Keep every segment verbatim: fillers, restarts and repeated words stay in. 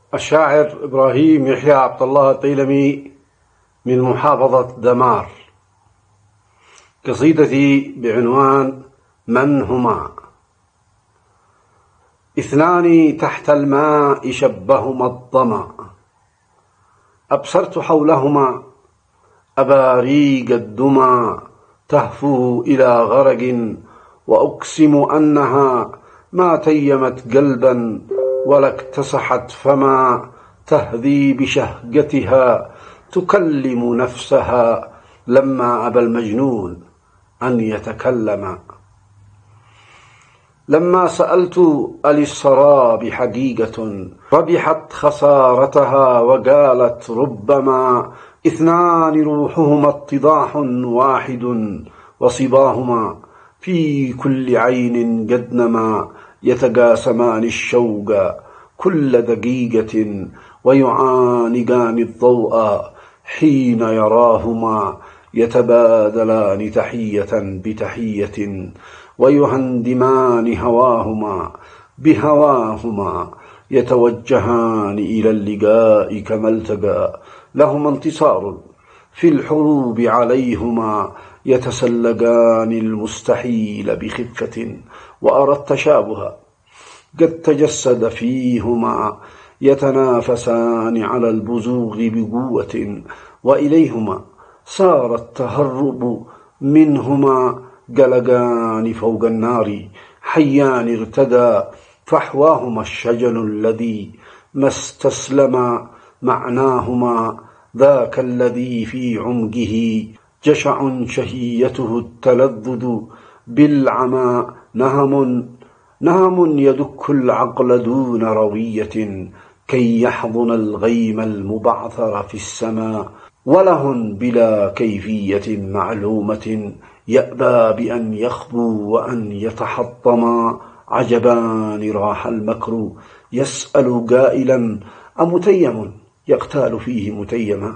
الشاعر إبراهيم يحيى عبد الله الطيلمي من محافظة دمار. قصيدتي بعنوان من هما. اثنان تحت الماء شبهما الظما، أبصرت حولهما أباريق الدمى تهفو إلى غرق، وأقسم أنها ما تيمت قلبا ولا اكتسحت فما، تهذي بشهقتها تكلم نفسها لما أبى المجنون أن يتكلم. لما سألت ألي السراب حقيقة ربحت خسارتها، وقالت ربما اثنان روحهما اتضاح واحد، وصباهما في كل عين قد نما، يتقاسمان الشوق كل دقيقة، ويعانقان الضوء حين يراهما، يتبادلان تحية بتحية، ويهندمان هواهما بهواهما، يتوجهان إلى اللقاء كما التقى لهما انتصار في الحروب عليهما، يتسلقان المستحيل بخفة، وأرى التشابه قد تجسد فيهما، يتنافسان على البزوغ بقوة، وإليهما صار التهرب منهما، قلقان فوق النار حيان ارتدى، فحواهما الشجن الذي ما استسلم معناهما، ذاك الذي في عمقه جشع شهيته التلذذ بالعمى، نهم نهم يدك العقل دون روية، كي يحضن الغيم المبعثر في السماء، ولهن بلا كيفية معلومة يأبى بأن يخبو وأن يتحطما، عجبان راح المكر يسأل قائلا أمتيم يقتال فيه متيما،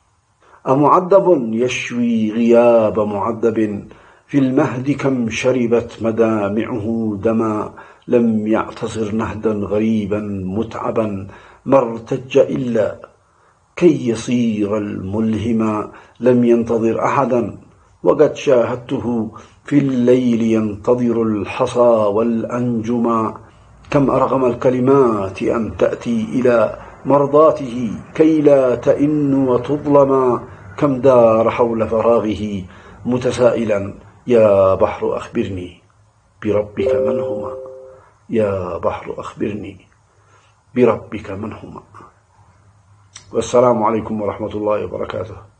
أمعذب يشوي غياب معذب، في المهد كم شربت مدامعه دما، لم يعتصر نهدا غريبا متعبا، ما ارتج إلا كي يصير الملهما، لم ينتظر أحدا وقد شاهدته في الليل ينتظر الحصى والأنجما، كم أرغم الكلمات أن تأتي إلى مرضاته كي لا تئن وتظلما، كم دار حول فراغه متسائلا يا بحر أخبرني بربك من هما، يا بحر أخبرني بربك من هما. والسلام عليكم ورحمة الله وبركاته.